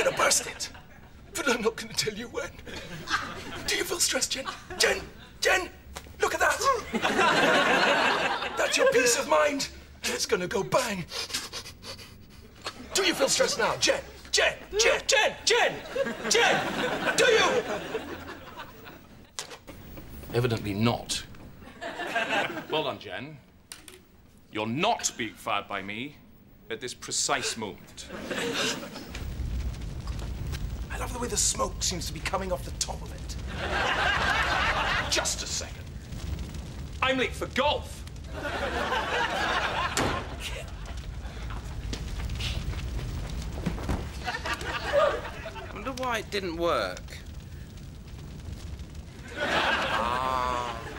gonna burst it. But I'm not gonna tell you when. Do you feel stressed, Jen? Jen! Look at that! That's your peace of mind. It's gonna go bang. Do you feel stressed now, Jen? Jen! Do you? Evidently not. Well done, Jen. You're not being fired by me at this precise moment. I love the way the smoke seems to be coming off the top of it. Just a second. I'm late for golf. I wonder why it didn't work. Ah.